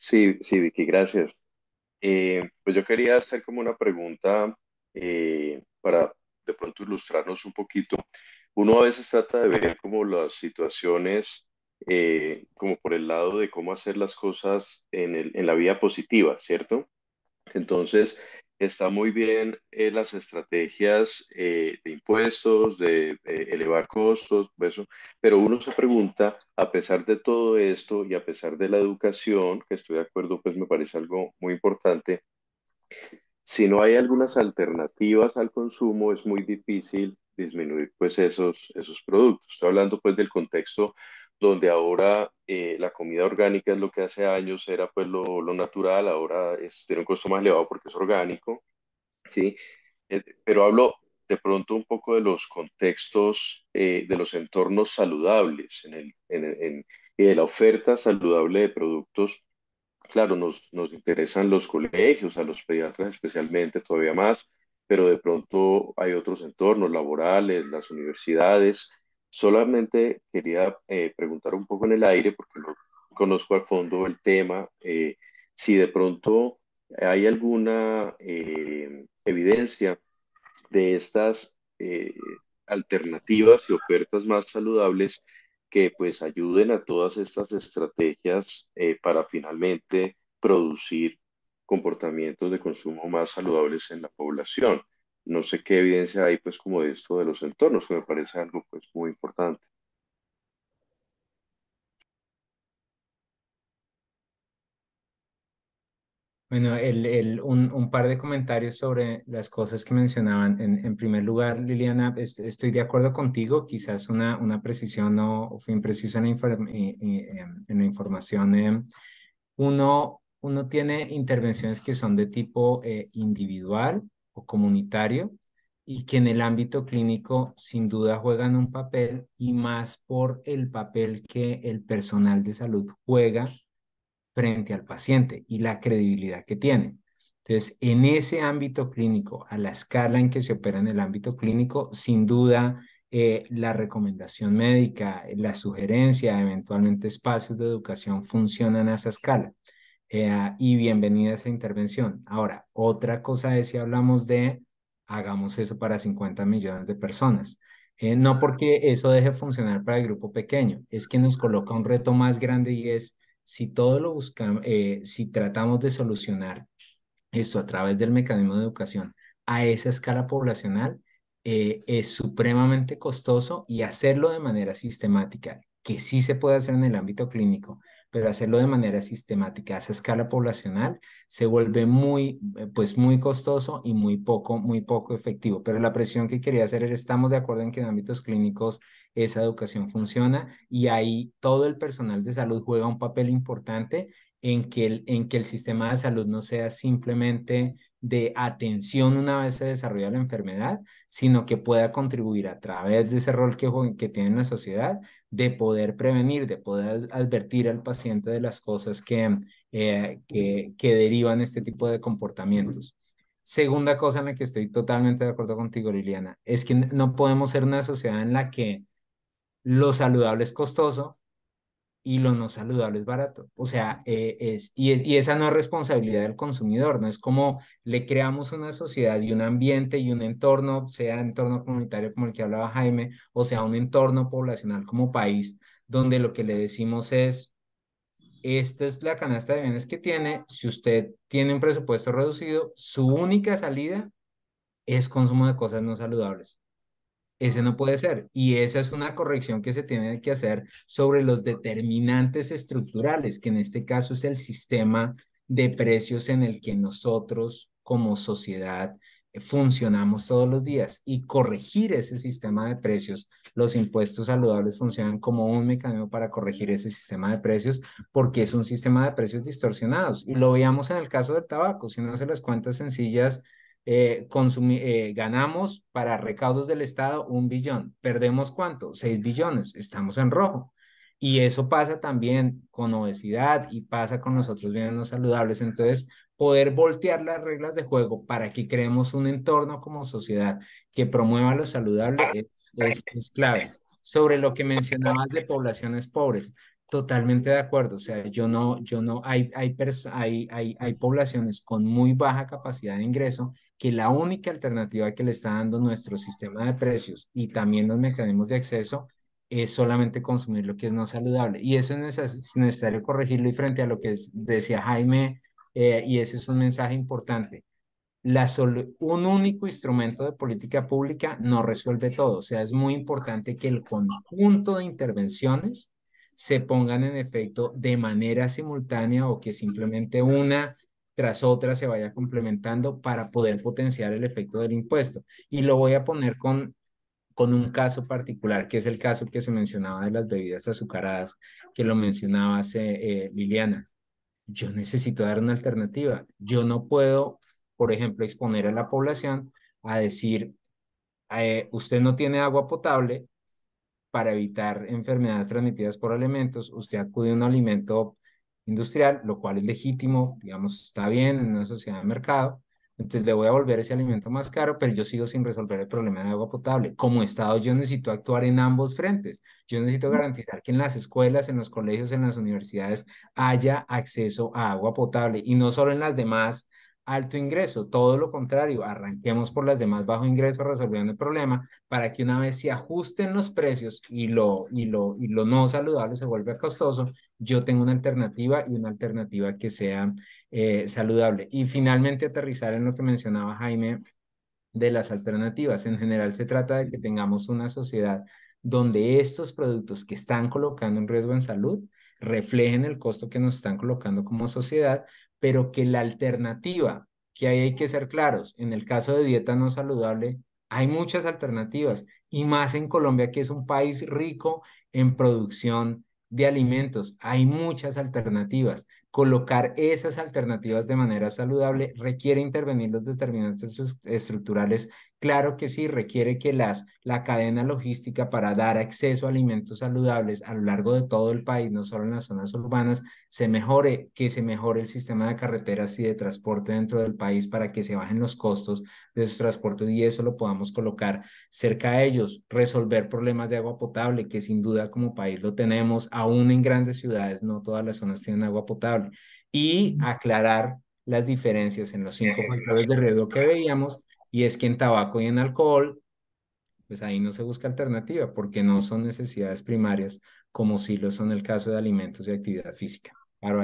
Sí, sí, Vicky, gracias. Pues yo quería hacer como una pregunta para de pronto ilustrarnos un poquito. Uno a veces trata de ver como las situaciones como por el lado de cómo hacer las cosas en la vía positiva, ¿cierto? Entonces, está muy bien las estrategias de impuestos, de elevar costos, eso, pero uno se pregunta, a pesar de todo esto y a pesar de la educación, que estoy de acuerdo, pues me parece algo muy importante, si no hay algunas alternativas al consumo, es muy difícil disminuir pues esos productos. Estoy hablando pues del contexto donde ahora la comida orgánica es lo que hace años era pues lo natural, ahora tiene un costo más elevado porque es orgánico, ¿sí? Pero hablo de pronto un poco de los contextos, de los entornos saludables y de la oferta saludable de productos. Claro, nos interesan los colegios, a los pediatras especialmente todavía más, pero de pronto hay otros entornos laborales, las universidades. Solamente quería preguntar un poco en el aire, porque no conozco a fondo el tema, si de pronto hay alguna evidencia de estas alternativas y ofertas más saludables que pues ayuden a todas estas estrategias para finalmente producir comportamientos de consumo más saludables en la población. No sé qué evidencia hay pues como de esto de los entornos, que me parece algo pues muy importante. Bueno, un par de comentarios sobre las cosas que mencionaban. En primer lugar, Liliana, estoy de acuerdo contigo. Quizás una precisión o fue impreciso en en la información. Uno tiene intervenciones que son de tipo individual o comunitario y que en el ámbito clínico sin duda juegan un papel y más por el papel que el personal de salud juega frente al paciente y la credibilidad que tiene. Entonces, en ese ámbito clínico, a la escala en que se opera en el ámbito clínico, sin duda, la recomendación médica, la sugerencia, eventualmente espacios de educación funcionan a esa escala. Y bienvenida a esa intervención. Ahora, otra cosa es si hablamos de hagamos eso para 50 millones de personas. No porque eso deje de funcionar para el grupo pequeño, es que nos coloca un reto más grande y es si todo lo buscamos, si tratamos de solucionar esto a través del mecanismo de educación a esa escala poblacional, es supremamente costoso y hacerlo de manera sistemática, que sí se puede hacer en el ámbito clínico, pero hacerlo de manera sistemática a esa escala poblacional se vuelve pues muy costoso y muy poco efectivo. Pero la presión que quería hacer era, estamos de acuerdo en que en ámbitos clínicos esa educación funciona y ahí todo el personal de salud juega un papel importante en que el sistema de salud no sea simplemente de atención una vez se desarrolla la enfermedad, sino que pueda contribuir a través de ese rol que tiene en la sociedad, de poder prevenir, de poder advertir al paciente de las cosas que derivan este tipo de comportamientos. Segunda cosa en la que estoy totalmente de acuerdo contigo, Liliana, es que no podemos ser una sociedad en la que lo saludable es costoso y lo no saludable es barato. O sea, y esa no es responsabilidad del consumidor, no es como le creamos una sociedad y un ambiente y un entorno, sea entorno comunitario como el que hablaba Jaime, o sea, un entorno poblacional como país, donde lo que le decimos es, esta es la canasta de bienes que tiene, si usted tiene un presupuesto reducido, su única salida es consumo de cosas no saludables. Ese no puede ser. Y esa es una corrección que se tiene que hacer sobre los determinantes estructurales, que en este caso es el sistema de precios en el que nosotros como sociedad funcionamos todos los días y corregir ese sistema de precios. Los impuestos saludables funcionan como un mecanismo para corregir ese sistema de precios porque es un sistema de precios distorsionados. Y lo veíamos en el caso del tabaco. Si uno se las cuentas sencillas, ganamos para recaudos del Estado 1 billón. ¿Perdemos cuánto? 6 billones. Estamos en rojo. Y eso pasa también con obesidad y pasa con los otros bienes no saludables. Entonces, poder voltear las reglas de juego para que creemos un entorno como sociedad que promueva lo saludable es clave. Sobre lo que mencionabas de poblaciones pobres, Totalmente de acuerdo. O sea, hay poblaciones con muy baja capacidad de ingreso que la única alternativa que le está dando nuestro sistema de precios y también los mecanismos de acceso es solamente consumir lo que es no saludable. Y eso es necesario corregirlo y frente a lo que decía Jaime, y ese es un mensaje importante. Un único instrumento de política pública no resuelve todo. O sea, es muy importante que el conjunto de intervenciones se pongan en efecto de manera simultánea o que simplemente una tras otra se vaya complementando para poder potenciar el efecto del impuesto. Y lo voy a poner con un caso particular, que es el caso que se mencionaba de las bebidas azucaradas, que lo mencionaba Liliana. Yo necesito dar una alternativa. Yo no puedo, por ejemplo, exponer a la población a decir, usted no tiene agua potable, para evitar enfermedades transmitidas por alimentos, usted acude a un alimento industrial, lo cual es legítimo, digamos, está bien en una sociedad de mercado. Entonces le voy a volver ese alimento más caro, pero yo sigo sin resolver el problema de agua potable. Como Estado, yo necesito actuar en ambos frentes. Yo necesito garantizar que en las escuelas, en los colegios, en las universidades haya acceso a agua potable y no solo en las demás alto ingreso, todo lo contrario, arranquemos por las demás bajo ingreso resolviendo el problema para que una vez se ajusten los precios y lo no saludable se vuelve costoso, yo tengo una alternativa y una alternativa que sea saludable. Y finalmente aterrizar en lo que mencionaba Jaime de las alternativas. En general se trata de que tengamos una sociedad donde estos productos que están colocando en riesgo en salud reflejen el costo que nos están colocando como sociedad, pero que la alternativa, que ahí hay que ser claros, en el caso de dieta no saludable, hay muchas alternativas y más en Colombia, que es un país rico en producción de alimentos, hay muchas alternativas. Colocar esas alternativas de manera saludable requiere intervenir los determinantes estructurales. Claro que sí, requiere que la cadena logística para dar acceso a alimentos saludables a lo largo de todo el país, no solo en las zonas urbanas, se mejore, que se mejore el sistema de carreteras y de transporte dentro del país para que se bajen los costos de esos transportes y eso lo podamos colocar cerca de ellos, resolver problemas de agua potable, que sin duda como país lo tenemos, aún en grandes ciudades, no todas las zonas tienen agua potable, y aclarar las diferencias en los 5 factores de riesgo que veíamos, y es que en tabaco y en alcohol, pues ahí no se busca alternativa, porque no son necesidades primarias, como sí lo son el caso de alimentos y actividad física. Ahora,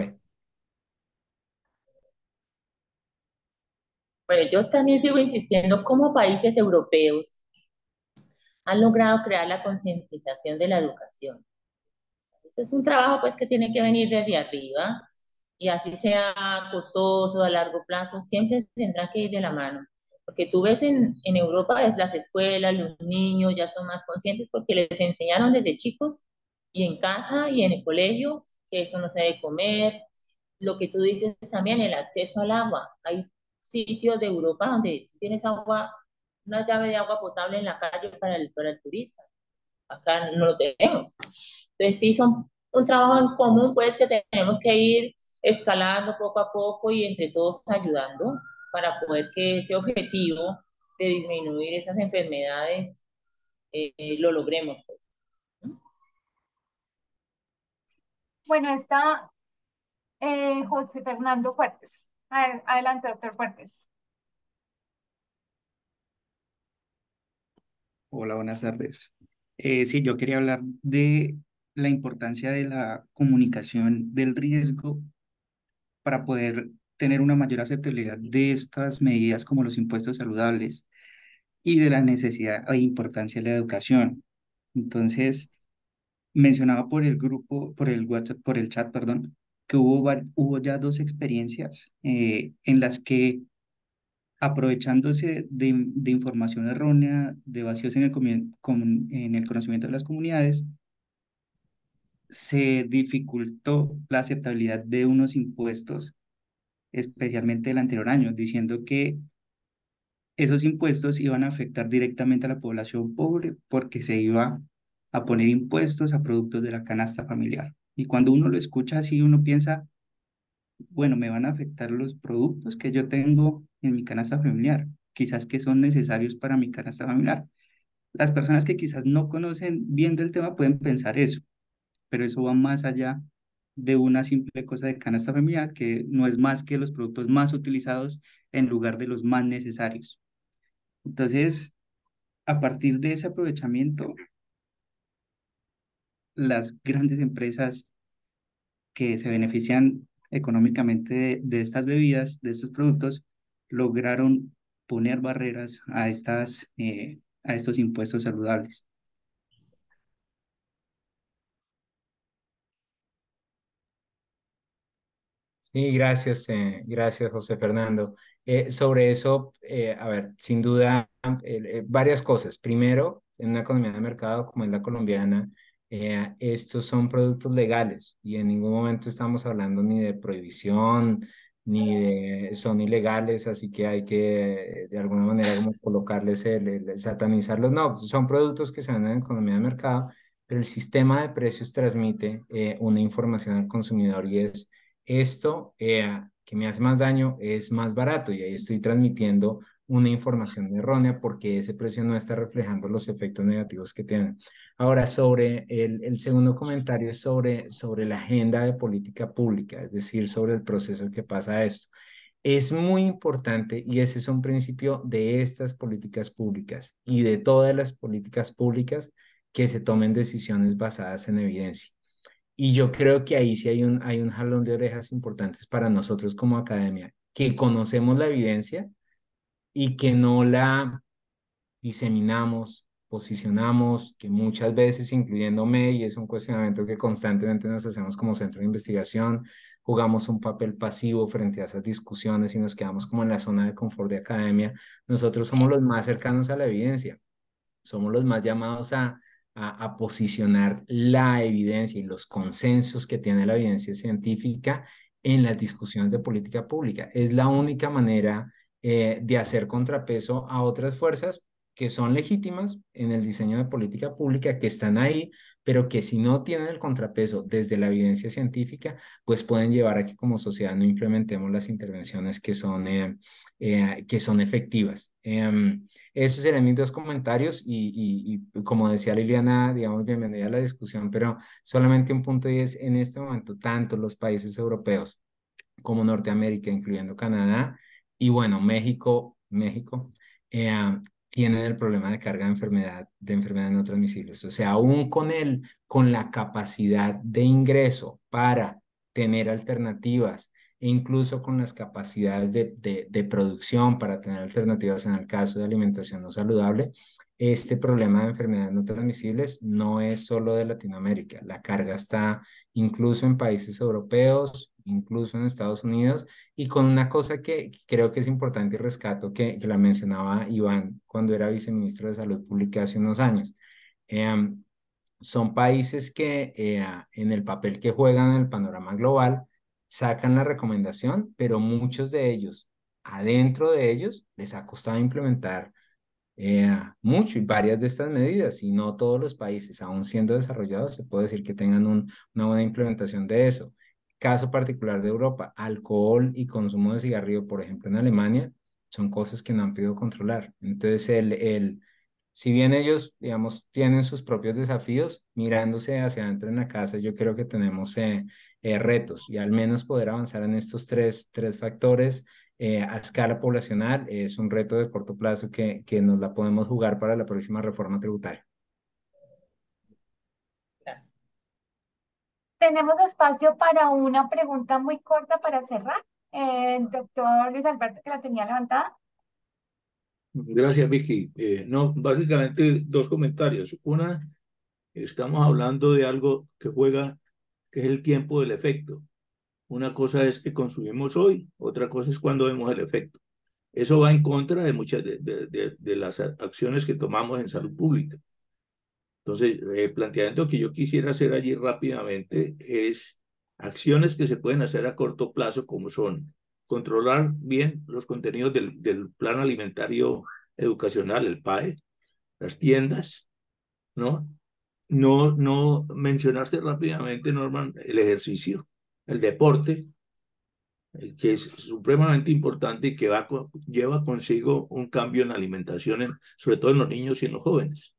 Bueno, yo también sigo insistiendo cómo países europeos han logrado crear la concientización de la educación. Eso es un trabajo pues que tiene que venir desde arriba y así sea costoso a largo plazo, siempre tendrá que ir de la mano. Porque tú ves en Europa, es las escuelas, los niños ya son más conscientes porque les enseñaron desde chicos y en casa y en el colegio que eso no se debe comer. Lo que tú dices también, el acceso al agua. Hay sitios de Europa donde tú tienes agua, una llave de agua potable en la calle para el turista. Acá no lo tenemos. Entonces sí son un trabajo en común, pues que tenemos que ir escalando poco a poco y entre todos ayudando para poder que ese objetivo de disminuir esas enfermedades lo logremos, pues. Bueno, está José Fernando Fuertes. Adelante, doctor Fuertes. Hola, buenas tardes. Sí, yo quería hablar de la importancia de la comunicación del riesgo para poder tener una mayor aceptabilidad de estas medidas como los impuestos saludables y de la necesidad e importancia de la educación. Entonces, mencionaba por el grupo, por el WhatsApp, por el chat, perdón, que hubo ya dos experiencias en las que aprovechándose de información errónea, de vacíos en en el conocimiento de las comunidades, se dificultó la aceptabilidad de unos impuestos, especialmente el anterior año, diciendo que esos impuestos iban a afectar directamente a la población pobre porque se iba a poner impuestos a productos de la canasta familiar. Y cuando uno lo escucha así, uno piensa, bueno, me van a afectar los productos que yo tengo en mi canasta familiar, quizás que son necesarios para mi canasta familiar. Las personas que quizás no conocen bien del tema pueden pensar eso, pero eso va más allá de una simple cosa de canasta familiar, que no es más que los productos más utilizados en lugar de los más necesarios. Entonces, a partir de ese aprovechamiento, las grandes empresas que se benefician económicamente de estas bebidas, de estos productos, lograron poner barreras a estos impuestos saludables. Sí, gracias José Fernando. Sobre eso, a ver, sin duda, varias cosas. Primero, en una economía de mercado como es la colombiana, estos son productos legales y en ningún momento estamos hablando ni de prohibición, ni de son ilegales, así que hay que de alguna manera como colocarles el satanizarlos. No, son productos que se venden en economía de mercado, pero el sistema de precios transmite una información al consumidor y es esto que me hace más daño es más barato y ahí estoy transmitiendo una información errónea porque ese precio no está reflejando los efectos negativos que tienen. Ahora, sobre el segundo comentario es sobre la agenda de política pública, es decir, sobre el proceso que pasa esto. Es muy importante y ese es un principio de estas políticas públicas y de todas las políticas públicas que se tomen decisiones basadas en evidencia. Y yo creo que ahí sí hay un jalón de orejas importantes para nosotros como academia, que conocemos la evidencia y que no la diseminamos, posicionamos, que muchas veces, incluyéndome, y es un cuestionamiento que constantemente nos hacemos como centro de investigación, jugamos un papel pasivo frente a esas discusiones y nos quedamos como en la zona de confort de academia. Nosotros somos los más cercanos a la evidencia, somos los más llamados a posicionar la evidencia y los consensos que tiene la evidencia científica en las discusiones de política pública. Es la única manera de hacer contrapeso a otras fuerzas que son legítimas en el diseño de política pública, que están ahí, pero que si no tienen el contrapeso desde la evidencia científica, pues pueden llevar a que como sociedad no implementemos las intervenciones que son efectivas. Esos serían mis dos comentarios y como decía Liliana, digamos, bienvenida a la discusión, pero solamente un punto y es, en este momento, tanto los países europeos como Norteamérica, incluyendo Canadá, y bueno, México, eh, tienen el problema de carga de enfermedades no transmisibles. O sea, aún con la capacidad de ingreso para tener alternativas e incluso con las capacidades de producción para tener alternativas en el caso de alimentación no saludable, este problema de enfermedades no transmisibles no es solo de Latinoamérica. La carga está incluso en países europeos, incluso en Estados Unidos, y con una cosa que creo que es importante y rescato, que la mencionaba Iván cuando era viceministro de Salud Pública hace unos años. Eh, Son países que en el papel que juegan en el panorama global sacan la recomendación, pero muchos de ellos, adentro de ellos, les ha costado implementar mucho y varias de estas medidas, y no todos los países, aún siendo desarrollados, se puede decir que tengan una buena implementación de eso. Caso particular de Europa, alcohol y consumo de cigarrillo, por ejemplo, en Alemania, son cosas que no han podido controlar. Entonces, si bien ellos, digamos, tienen sus propios desafíos, mirándose hacia adentro en la casa, yo creo que tenemos retos y al menos poder avanzar en estos tres factores a escala poblacional es un reto de corto plazo que nos la podemos jugar para la próxima reforma tributaria. Gracias. Tenemos espacio para una pregunta muy corta para cerrar. Doctor Luis Alberto, que la tenía levantada. Gracias, Vicky. No, básicamente dos comentarios. Una, estamos hablando de algo que juega, que es el tiempo del efecto. Una cosa es que consumimos hoy, otra cosa es cuando vemos el efecto. Eso va en contra de muchas de las acciones que tomamos en salud pública. Entonces, el planteamiento que yo quisiera hacer allí rápidamente es acciones que se pueden hacer a corto plazo, como son controlar bien los contenidos del plan alimentario educacional, el PAE, las tiendas, ¿no? No mencionaste rápidamente, Norman, el ejercicio, el deporte, que es supremamente importante y que lleva consigo un cambio en la alimentación, sobre todo en los niños y en los jóvenes.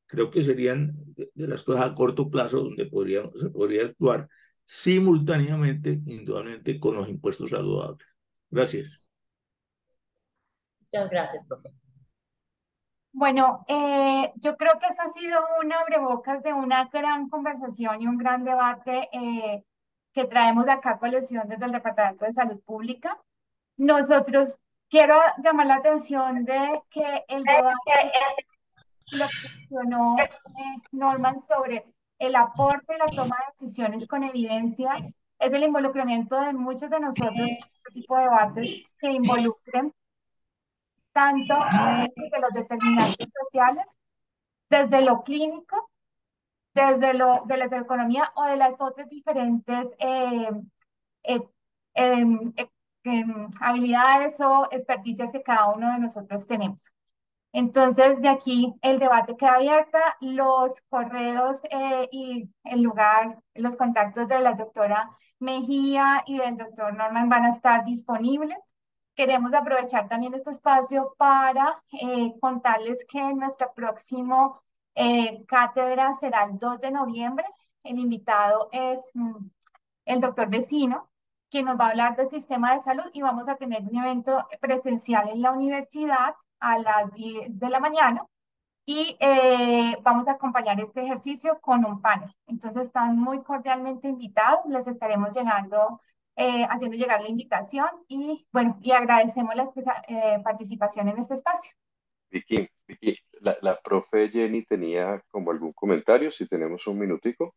creo que serían de las cosas a corto plazo donde se podría actuar simultáneamente, indudablemente, con los impuestos saludables. Gracias. Muchas gracias, profe. Bueno, yo creo que esta ha sido un abrebocas de una gran conversación y un gran debate que traemos acá a colección desde el Departamento de Salud Pública. Nosotros quiero llamar la atención de que el debate lo que mencionó Norman sobre el aporte y la toma de decisiones con evidencia es el involucramiento de muchos de nosotros en este tipo de debates que involucren tanto análisis de los determinantes sociales desde lo clínico, desde lo de la economía o de las otras diferentes eh, em, eh, habilidades o experticias que cada uno de nosotros tenemos. Entonces, de aquí el debate queda abierta, los correos y el lugar, los contactos de la doctora Mejía y del doctor Norman van a estar disponibles. Queremos aprovechar también este espacio para contarles que nuestra próxima cátedra será el 2 de noviembre. El invitado es el doctor Vecino, quien nos va a hablar del sistema de salud y vamos a tener un evento presencial en la universidad a las 10 de la mañana y vamos a acompañar este ejercicio con un panel. Entonces están muy cordialmente invitados, les estaremos llegando, haciendo llegar la invitación y bueno, y agradecemos la participación en este espacio. Vicky, la profe Jenny tenía como algún comentario, si tenemos un minutico.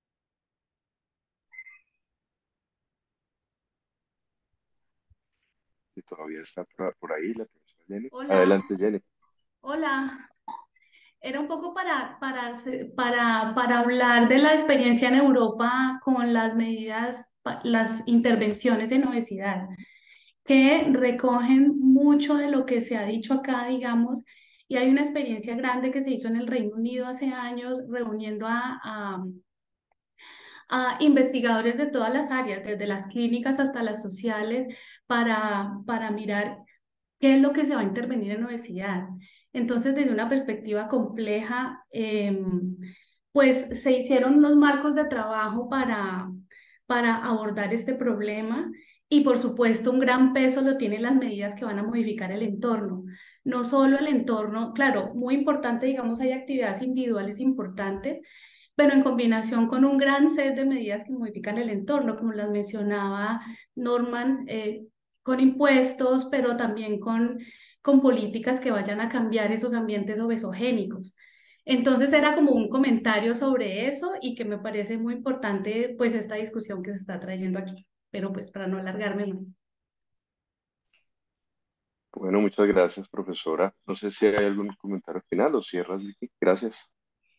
Si todavía está por ahí la profesora Jenny. Hola, Adelante, Jenny. hola. Era un poco para hablar de la experiencia en Europa con las medidas, las intervenciones en obesidad, que recogen mucho de lo que se ha dicho acá, digamos, y hay una experiencia grande que se hizo en el Reino Unido hace años, reuniendo a investigadores de todas las áreas, desde las clínicas hasta las sociales, para mirar qué es lo que se va a intervenir en obesidad. Entonces, desde una perspectiva compleja, pues se hicieron unos marcos de trabajo para abordar este problema y, por supuesto, un gran peso lo tienen las medidas que van a modificar el entorno. No solo el entorno, claro, muy importante, digamos, hay actividades individuales importantes, pero en combinación con un gran set de medidas que modifican el entorno, como las mencionaba Norman, con impuestos, pero también con políticas que vayan a cambiar esos ambientes obesogénicos. Entonces era como un comentario sobre eso y que me parece muy importante pues esta discusión que se está trayendo aquí, pero pues para no alargarme más. Bueno, muchas gracias, profesora. No sé si hay algún comentario final o cierras, Vicky. Gracias.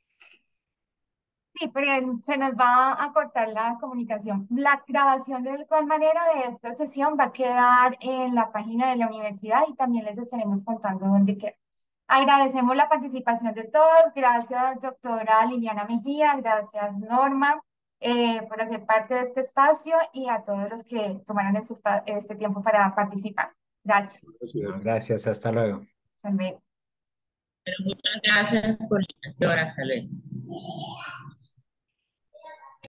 Sí, pero se nos va a cortar la comunicación. La grabación de igual manera de esta sesión va a quedar en la página de la universidad y también les estaremos contando dónde queda. Agradecemos la participación de todos. Gracias, doctora Liliana Mejía. Gracias, Norma, por hacer parte de este espacio y a todos los que tomaron este tiempo para participar. Gracias. Gracias. Gracias, hasta luego. Hasta luego. Pero muchas gracias por la invitación. Hasta luego.